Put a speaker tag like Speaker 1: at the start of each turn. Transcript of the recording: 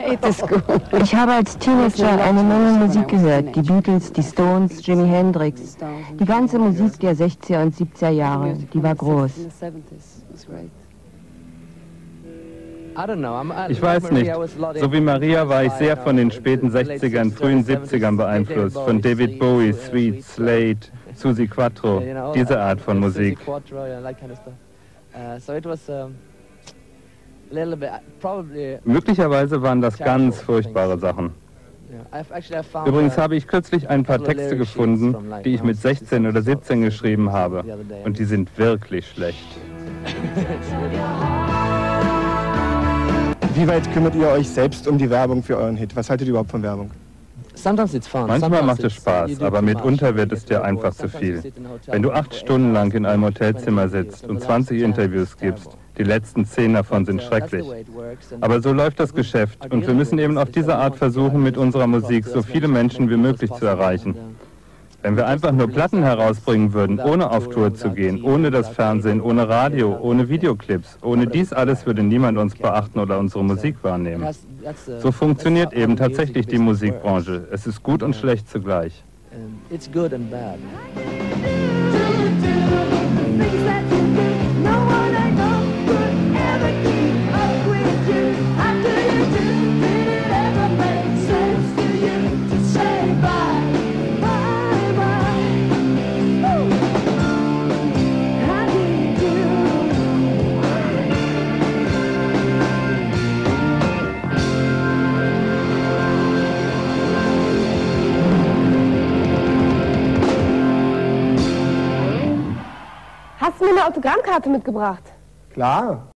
Speaker 1: Ich habe als Teenager eine Menge Musik gehört. Die Beatles, die Stones, Jimi Hendrix. Die ganze Musik der 60er und 70er Jahre, die war groß.
Speaker 2: Ich weiß nicht. So wie Maria war ich sehr von den späten 60ern, frühen 70ern beeinflusst. Von David Bowie, Sweet, Slade, Suzi Quatro, diese Art von Musik. Möglicherweise waren das ganz furchtbare Sachen. Übrigens habe ich kürzlich ein paar Texte gefunden, die ich mit 16 oder 17 geschrieben habe. Und die sind wirklich schlecht.
Speaker 3: Wie weit kümmert ihr euch selbst um die Werbung für euren Hit? Was haltet ihr überhaupt von Werbung?
Speaker 2: Manchmal macht es Spaß, aber mitunter wird es dir einfach zu viel. Wenn du 8 Stunden lang in einem Hotelzimmer sitzt und 20 Interviews gibst, die letzten 10 davon sind schrecklich. Aber so läuft das Geschäft und wir müssen eben auf diese Art versuchen, mit unserer Musik so viele Menschen wie möglich zu erreichen. Wenn wir einfach nur Platten herausbringen würden, ohne auf Tour zu gehen, ohne das Fernsehen, ohne Radio, ohne Videoclips, ohne dies alles würde niemand uns beachten oder unsere Musik wahrnehmen. So funktioniert eben tatsächlich die Musikbranche. Es ist gut und schlecht zugleich.
Speaker 4: Hast du mir eine Autogrammkarte mitgebracht?
Speaker 3: Klar.